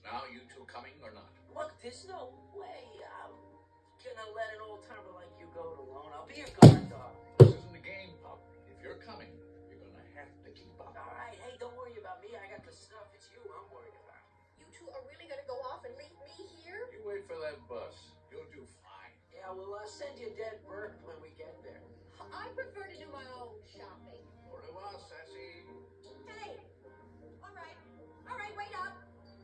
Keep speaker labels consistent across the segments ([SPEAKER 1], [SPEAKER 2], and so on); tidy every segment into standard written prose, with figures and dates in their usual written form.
[SPEAKER 1] Now, you two coming or not?
[SPEAKER 2] Look, there's no way I'm gonna let an old-timer like you go it alone. I'll be your guard dog.
[SPEAKER 1] This isn't a game, pup. If you're coming, you're gonna have to keep up.
[SPEAKER 2] All right, hey, don't worry about me. I got the stuff. It's you I'm worried about.
[SPEAKER 3] You two are really gonna go off and leave me here?
[SPEAKER 1] You wait for that bus. You'll do fine.
[SPEAKER 2] Yeah, we'll send you dead Bert when we get there.
[SPEAKER 3] I prefer to do my own shopping.
[SPEAKER 1] Au revoir, Sassy.
[SPEAKER 3] Hey! All right, wait up!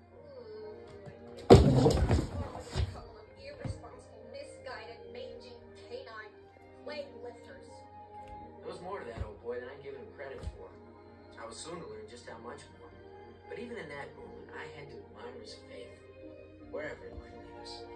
[SPEAKER 3] A couple of irresponsible, misguided, mangy, canine leg lifters.
[SPEAKER 2] There was more to that old boy than I'd given him credit for. I was soon to learn just how much more. But even in that moment, I had to admire his faith, wherever it might lead us.